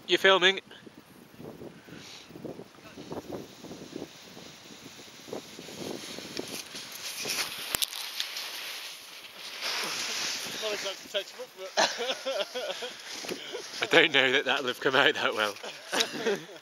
You filming? Not exactly textbook, but I don't know that that'll have come out that well.